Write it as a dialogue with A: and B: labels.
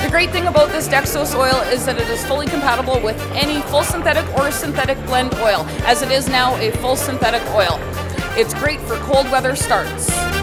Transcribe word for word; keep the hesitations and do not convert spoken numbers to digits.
A: The great thing about this Dexos oil is that it is fully compatible with any full synthetic or synthetic blend oil, as it is now a full synthetic oil. It's great for cold weather starts.